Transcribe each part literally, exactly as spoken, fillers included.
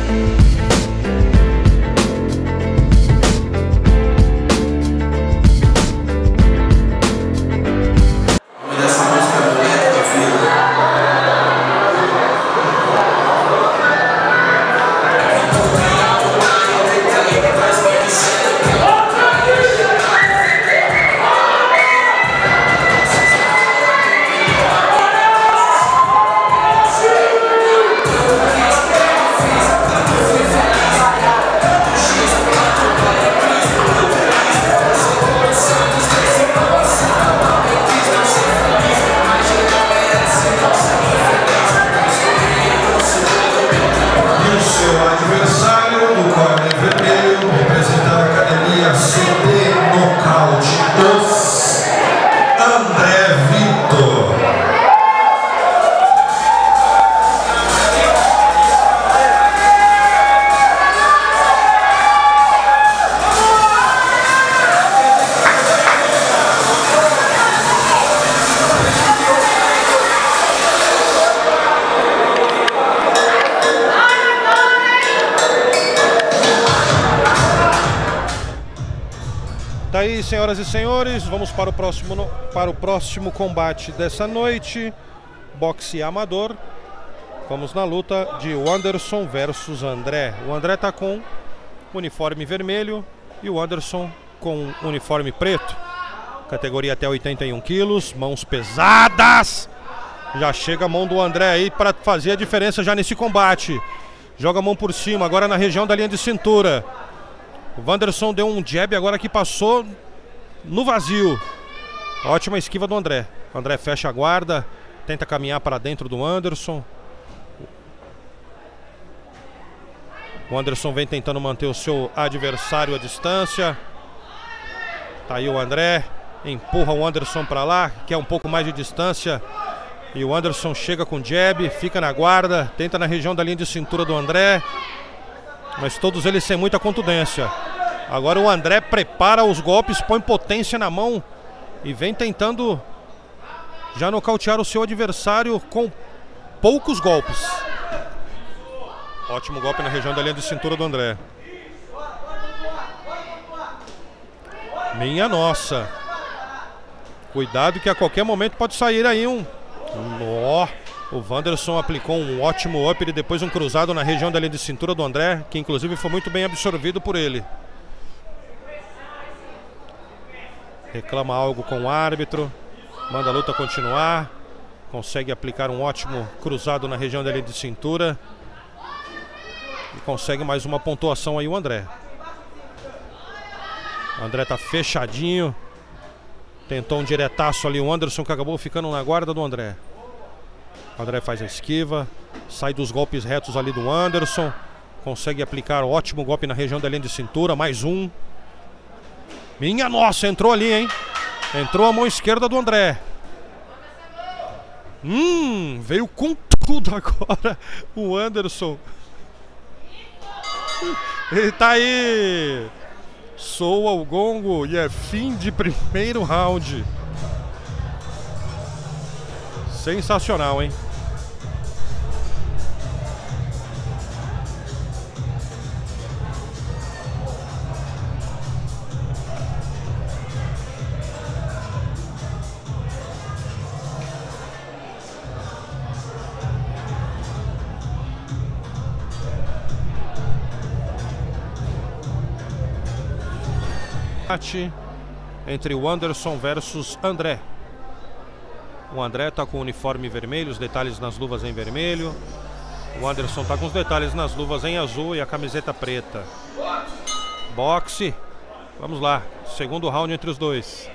Tá aí, senhoras e senhores, vamos para o próximo, para o próximo combate dessa noite. Boxe amador. Vamos na luta de Wanderson versus André. O André tá com uniforme vermelho e o Wanderson com uniforme preto. Categoria até oitenta e um quilos, mãos pesadas. Já chega a mão do André aí para fazer a diferença já nesse combate. Joga a mão por cima, agora na região da linha de cintura. O Wanderson deu um jab agora que passou no vazio. Ótima esquiva do André. O André fecha a guarda, tenta caminhar para dentro do Wanderson. O Wanderson vem tentando manter o seu adversário à distância. Tá aí o André, empurra o Wanderson para lá, quer um pouco mais de distância. E o Wanderson chega com jab, fica na guarda, tenta na região da linha de cintura do André. Mas todos eles sem muita contundência. Agora o André prepara os golpes, põe potência na mão e vem tentando já nocautear o seu adversário com poucos golpes. Ótimo golpe na região da linha de cintura do André. Minha nossa. Cuidado que a qualquer momento pode sair aí um... Nó. O Wanderson aplicou um ótimo up e depois um cruzado na região da linha de cintura do André, que inclusive foi muito bem absorvido por ele. Reclama algo com o árbitro, manda a luta continuar. Consegue aplicar um ótimo cruzado na região da linha de cintura. E consegue mais uma pontuação aí o André. O André tá fechadinho. Tentou um diretaço ali o Wanderson, que acabou ficando na guarda do André. O André faz a esquiva, sai dos golpes retos ali do Wanderson. Consegue aplicar ótimo golpe na região da linha de cintura, mais um. Minha nossa, entrou ali, hein? Entrou a mão esquerda do André. Hum, veio com tudo agora o Wanderson. Ele tá aí. Soa o gongo e é fim de primeiro round. Sensacional, hein? Entre o Wanderson versus André. O André tá com o uniforme vermelho, os detalhes nas luvas em vermelho. O Wanderson tá com os detalhes nas luvas em azul e a camiseta preta. Boxe. Vamos lá, segundo round entre os dois.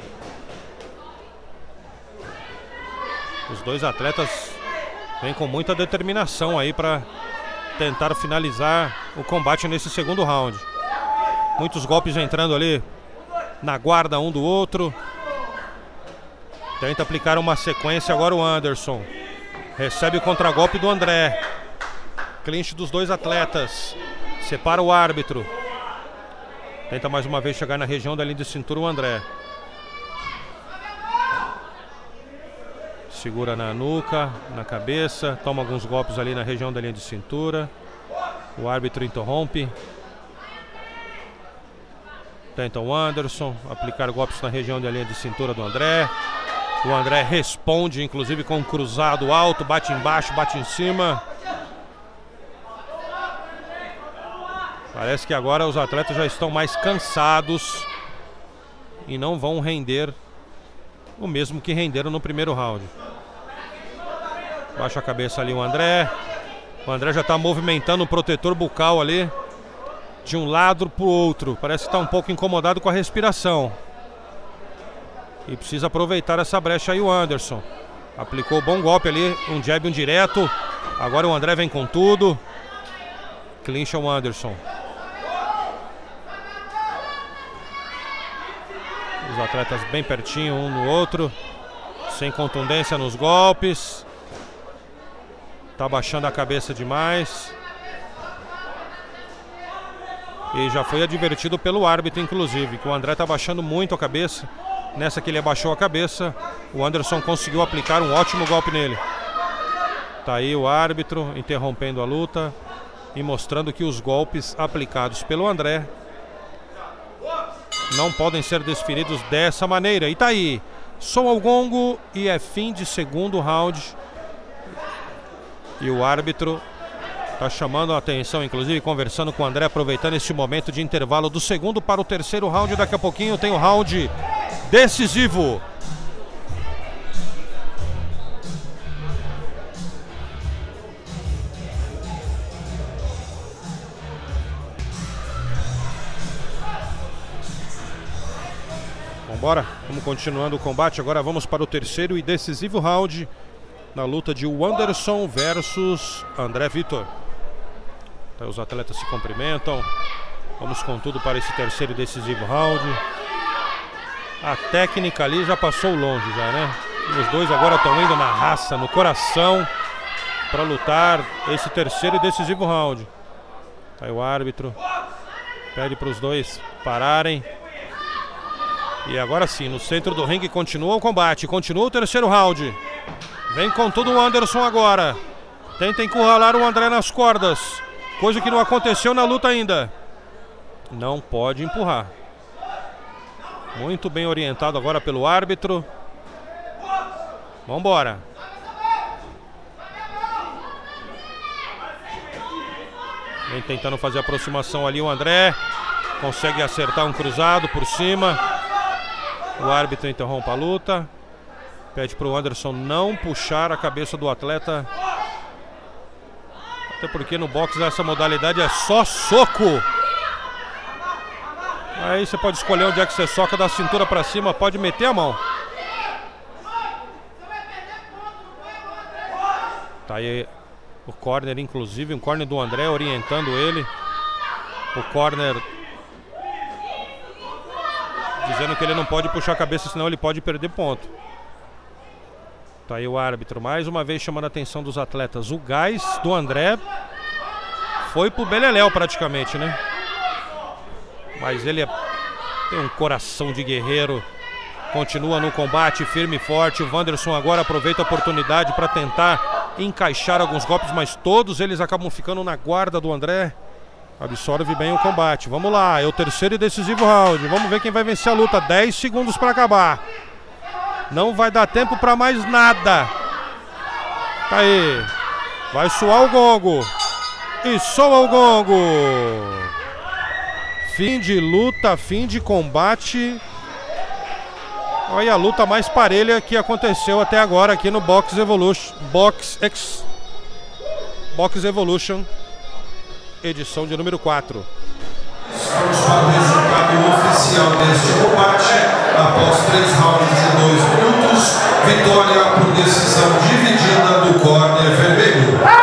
Os dois atletas vêm com muita determinação aí para tentar finalizar o combate nesse segundo round. Muitos golpes entrando ali na guarda um do outro. Tenta aplicar uma sequência agora o Wanderson. Recebe o contragolpe do André. Clinch dos dois atletas. Separa o árbitro. Tenta mais uma vez chegar na região da linha de cintura o André. Segura na nuca, na cabeça. Toma alguns golpes ali na região da linha de cintura. O árbitro interrompe. Tenta o Anderson aplicar golpes na região da linha de cintura do André. O André responde, inclusive com um cruzado alto, bate embaixo, bate em cima. Parece que agora os atletas já estão mais cansados e não vão render o mesmo que renderam no primeiro round. Baixa a cabeça ali o André. O André já está movimentando o protetor bucal ali de um lado para o outro. Parece que está um pouco incomodado com a respiração. E precisa aproveitar essa brecha aí o Anderson. Aplicou um bom golpe ali, um jab, um direto. Agora o André vem com tudo. Clincha o Anderson. Os atletas bem pertinho um no outro. Sem contundência nos golpes. Tá baixando a cabeça demais. E já foi advertido pelo árbitro, inclusive, que o André tá baixando muito a cabeça. Nessa que ele abaixou a cabeça, o Anderson conseguiu aplicar um ótimo golpe nele. Tá aí o árbitro interrompendo a luta e mostrando que os golpes aplicados pelo André não podem ser desferidos dessa maneira. E tá aí, soa o gongo e é fim de segundo round. E o árbitro tá chamando a atenção, inclusive conversando com o André, aproveitando este momento de intervalo do segundo para o terceiro round. Daqui a pouquinho tem o round decisivo. Vambora, vamos continuando o combate. Agora vamos para o terceiro e decisivo round na luta de Wanderson versus André Vitor. Então, os atletas se cumprimentam. Vamos com tudo para esse terceiro e decisivo round. A técnica ali já passou longe já, né? E os dois agora estão indo na raça, no coração, para lutar esse terceiro e decisivo round. Aí o árbitro pede para os dois pararem. E agora sim, no centro do ringue continua o combate, continua o terceiro round. Vem com tudo o Anderson agora. Tenta encurralar o André nas cordas, coisa que não aconteceu na luta ainda. Não pode empurrar. Muito bem orientado agora pelo árbitro. Vambora. Vem tentando fazer a aproximação ali o André. Consegue acertar um cruzado por cima. O árbitro interrompe a luta. Pede para o Anderson não puxar a cabeça do atleta. Até porque no boxe essa modalidade é só soco. Aí você pode escolher onde é que você soca, da cintura para cima, pode meter a mão. Tá aí o corner, inclusive, um corner do André orientando ele. O corner dizendo que ele não pode puxar a cabeça, senão ele pode perder ponto. Tá aí o árbitro mais uma vez chamando a atenção dos atletas. O gás do André foi pro beleléu praticamente, né? Mas ele é, tem um coração de guerreiro. Continua no combate firme e forte. O Wanderson agora aproveita a oportunidade para tentar encaixar alguns golpes, mas todos eles acabam ficando na guarda do André. Absorve bem o combate. Vamos lá, é o terceiro e decisivo round. Vamos ver quem vai vencer a luta. dez segundos para acabar. Não vai dar tempo para mais nada. Tá aí. Vai soar o gongo. E soa o gongo. Fim de luta, fim de combate. Olha a luta mais parelha que aconteceu até agora aqui no Box Evolution. Box X. Box Evolution. Edição de número quatro. Vamos para o resultado oficial deste combate. Após três rounds de dois minutos, vitória por decisão dividida do corner vermelho.